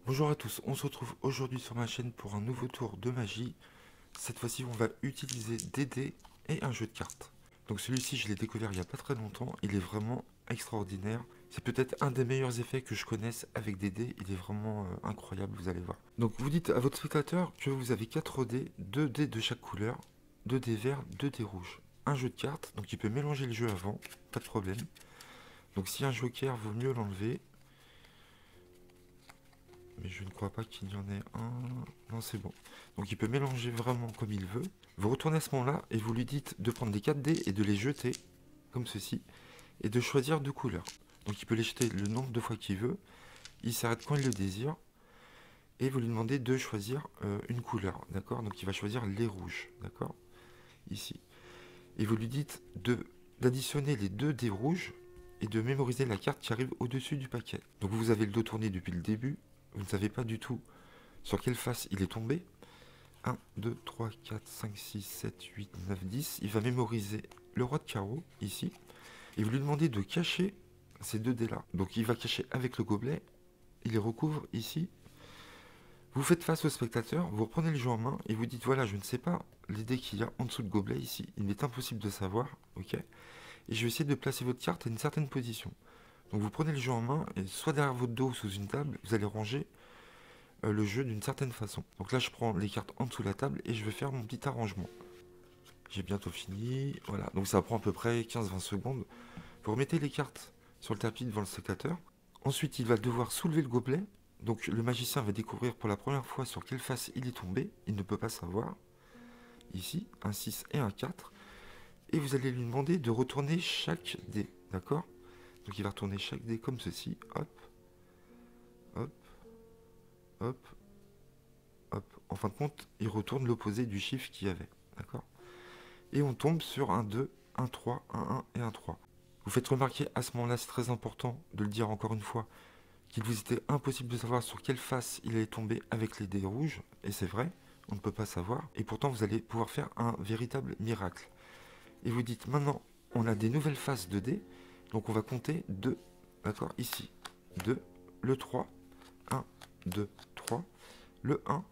Bonjour à tous, on se retrouve aujourd'hui sur ma chaîne pour un nouveau tour de magie. Cette fois-ci, on va utiliser des dés et un jeu de cartes. Donc celui-ci, je l'ai découvert il n'y a pas très longtemps, il est vraiment extraordinaire. C'est peut-être un des meilleurs effets que je connaisse avec des dés, il est vraiment incroyable, vous allez voir. Donc vous dites à votre spectateur que vous avez 4 dés, 2 dés de chaque couleur, 2 dés verts, 2 dés rouges. Un jeu de cartes, donc il peut mélanger le jeu avant, pas de problème. Donc si un joker, vaut mieux l'enlever. Mais je ne crois pas qu'il y en ait un. Non, c'est bon. Donc il peut mélanger vraiment comme il veut. Vous retournez à ce moment-là et vous lui dites de prendre les 4 dés et de les jeter, comme ceci, et de choisir 2 couleurs. Donc il peut les jeter le nombre de fois qu'il veut. Il s'arrête quand il le désire. Et vous lui demandez de choisir une couleur, d'accord? Donc il va choisir les rouges, d'accord? Ici. Et vous lui dites d'additionner les 2 dés rouges et de mémoriser la carte qui arrive au-dessus du paquet. Donc vous avez le dos tourné depuis le début. Vous ne savez pas du tout sur quelle face il est tombé. 1, 2, 3, 4, 5, 6, 7, 8, 9, 10. Il va mémoriser le roi de carreau, ici. Et vous lui demandez de cacher ces 2 dés-là. Donc il va cacher avec le gobelet. Il les recouvre ici. Vous faites face au spectateur, vous reprenez le jeu en main et vous dites voilà, je ne sais pas les dés qu'il y a en dessous le gobelet ici. Il m'est impossible de savoir, ok? Et je vais essayer de placer votre carte à une certaine position. Donc vous prenez le jeu en main et soit derrière votre dos ou sous une table, vous allez ranger le jeu d'une certaine façon. Donc là, je prends les cartes en dessous de la table et je vais faire mon petit arrangement. J'ai bientôt fini. Voilà, donc ça prend à peu près 15-20 secondes. Vous remettez les cartes sur le tapis devant le spectateur. Ensuite, il va devoir soulever le gobelet. Donc le magicien va découvrir pour la première fois sur quelle face il est tombé. Il ne peut pas savoir. Ici, un 6 et un 4. Et vous allez lui demander de retourner chaque dé. D'accord? Donc il va retourner chaque dé comme ceci. Hop, hop, hop, hop. En fin de compte, il retourne l'opposé du chiffre qu'il y avait. D'accord? Et on tombe sur un 2, un 3, un 1 et un 3. Vous faites remarquer à ce moment-là, c'est très important de le dire encore une fois, qu'il vous était impossible de savoir sur quelle face il allait tomber avec les dés rouges, et c'est vrai, on ne peut pas savoir, et pourtant vous allez pouvoir faire un véritable miracle. Et vous dites maintenant, on a des nouvelles faces de dés, donc on va compter 2, d'accord, ici, 2, le 3, 1, 2, 3, le 1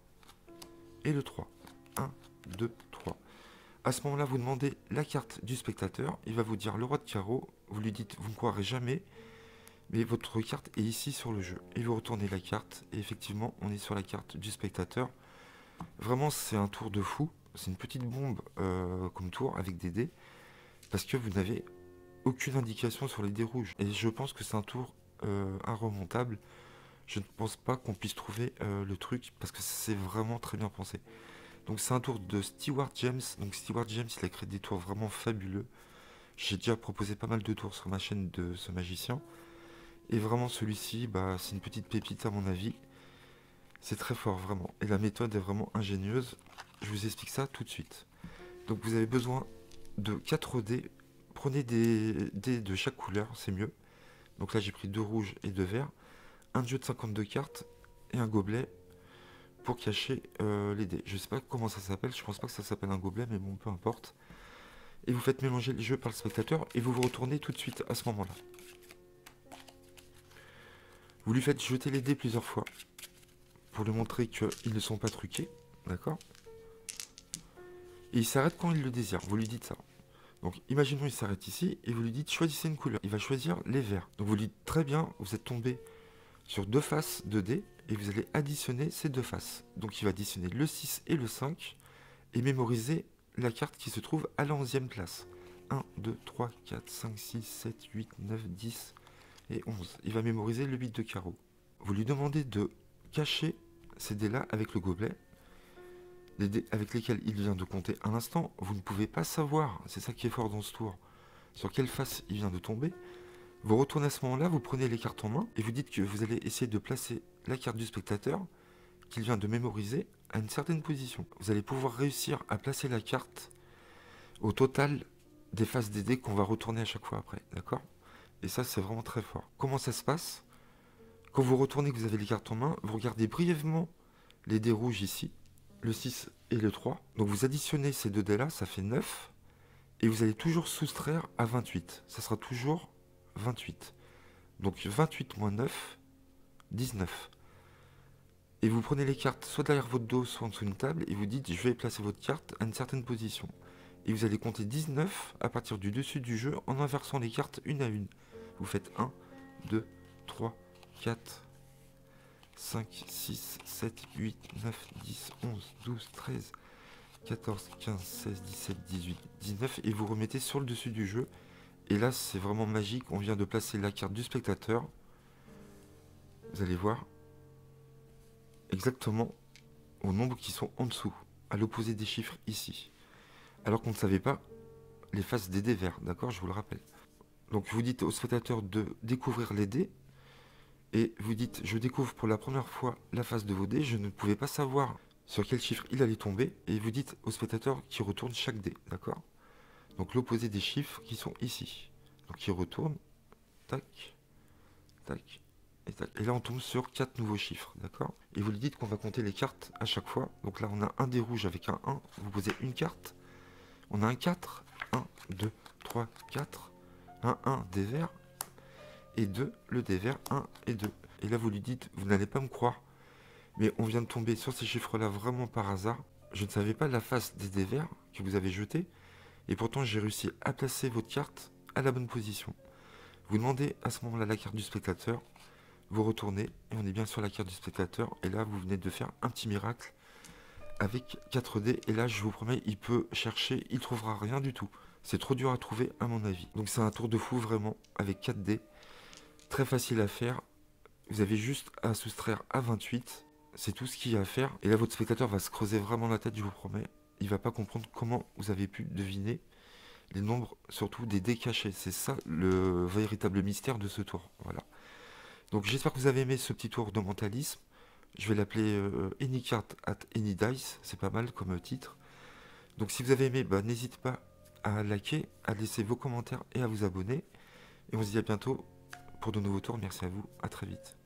et le 3, 1, 2, 3. À ce moment-là, vous demandez la carte du spectateur. Il va vous dire le roi de carreau. Vous lui dites, vous ne croirez jamais, mais votre carte est ici sur le jeu. Et vous retournez la carte. Et effectivement, on est sur la carte du spectateur. Vraiment, c'est un tour de fou. C'est une petite bombe comme tour avec des dés. Parce que vous n'avez aucune indication sur les dés rouges. Et je pense que c'est un tour inremontable. Je ne pense pas qu'on puisse trouver le truc. Parce que c'est vraiment très bien pensé. Donc c'est un tour de Stewart James. Donc Stewart James, il a créé des tours vraiment fabuleux. J'ai déjà proposé pas mal de tours sur ma chaîne de ce magicien. Et vraiment celui-ci, bah, c'est une petite pépite à mon avis. C'est très fort vraiment. Et la méthode est vraiment ingénieuse. Je vous explique ça tout de suite. Donc vous avez besoin de 4 dés. Prenez des dés de chaque couleur, c'est mieux. Donc là j'ai pris 2 rouges et 2 verts. Un jeu de 52 cartes et un gobelet pour cacher les dés. Je sais pas comment ça s'appelle, je pense pas que ça s'appelle un gobelet, mais bon, peu importe. Et vous faites mélanger les jeux par le spectateur et vous vous retournez tout de suite à ce moment-là. Vous lui faites jeter les dés plusieurs fois pour lui montrer qu'ils ne sont pas truqués, d'accord? Et il s'arrête quand il le désire, vous lui dites ça. Donc imaginons il s'arrête ici et vous lui dites choisissez une couleur. Il va choisir les verts. Donc vous lui dites très bien, vous êtes tombé sur 2 faces de dés et vous allez additionner ces 2 faces. Donc il va additionner le 6 et le 5 et mémoriser la carte qui se trouve à la 11e place. 1, 2, 3, 4, 5, 6, 7, 8, 9, 10 et 11. Il va mémoriser le 8 de carreau. Vous lui demandez de cacher ces dés-là avec le gobelet, les dés avec lesquels il vient de compter un instant. Vous ne pouvez pas savoir, c'est ça qui est fort dans ce tour, sur quelle face il vient de tomber. Vous retournez à ce moment-là, vous prenez les cartes en main et vous dites que vous allez essayer de placer la carte du spectateur qu'il vient de mémoriser à une certaine position. Vous allez pouvoir réussir à placer la carte au total des faces des dés qu'on va retourner à chaque fois après, d'accord? Et ça, c'est vraiment très fort. Comment ça se passe? Quand vous retournez, que vous avez les cartes en main, vous regardez brièvement les dés rouges ici, le 6 et le 3. Donc vous additionnez ces 2 dés-là, ça fait 9. Et vous allez toujours soustraire à 28. Ça sera toujours 28. Donc 28 moins 9, 19. Et vous prenez les cartes soit derrière votre dos, soit en dessous d'une table, et vous dites je vais placer votre carte à une certaine position. Et vous allez compter 19 à partir du dessus du jeu en inversant les cartes une à une. Vous faites 1, 2, 3, 4, 5, 6, 7, 8, 9, 10, 11, 12, 13, 14, 15, 16, 17, 18, 19 et vous remettez sur le dessus du jeu. Et là c'est vraiment magique, on vient de placer la carte du spectateur. Vous allez voir exactement au nombre qui sont en dessous, à l'opposé des chiffres ici. Alors qu'on ne savait pas les faces des dés verts, d'accord, je vous le rappelle. Donc vous dites au spectateur de découvrir les dés, et vous dites je découvre pour la première fois la face de vos dés, je ne pouvais pas savoir sur quel chiffre il allait tomber, et vous dites au spectateur qui retourne chaque dé, d'accord. Donc l'opposé des chiffres qui sont ici. Donc il retourne, tac, tac, et tac. Et là on tombe sur 4 nouveaux chiffres, d'accord. Et vous lui dites qu'on va compter les cartes à chaque fois. Donc là on a un dé rouge avec un 1, vous posez une carte. On a un 4, 1, 2, 3, 4, un 1 des verts, et 2, le dé vert, 1 et 2. Et là vous lui dites, vous n'allez pas me croire, mais on vient de tomber sur ces chiffres-là vraiment par hasard. Je ne savais pas la face des dés verts que vous avez jetés, et pourtant j'ai réussi à placer votre carte à la bonne position. Vous demandez à ce moment-là la carte du spectateur, vous retournez, et on est bien sur la carte du spectateur, et là vous venez de faire un petit miracle avec 4 dés, et là je vous promets, il peut chercher, il trouvera rien du tout. C'est trop dur à trouver à mon avis. Donc c'est un tour de fou vraiment, avec 4 dés, très facile à faire. Vous avez juste à soustraire à 28, c'est tout ce qu'il y a à faire. Et là votre spectateur va se creuser vraiment la tête, je vous promets. Il va pas comprendre comment vous avez pu deviner les nombres, surtout des dés cachés. C'est ça le véritable mystère de ce tour. Voilà. Donc j'espère que vous avez aimé ce petit tour de mentalisme. Je vais l'appeler Any Card at Any Dice, c'est pas mal comme titre. Donc si vous avez aimé, bah, n'hésitez pas à liker, à laisser vos commentaires et à vous abonner. Et on se dit à bientôt pour de nouveaux tours. Merci à vous, à très vite.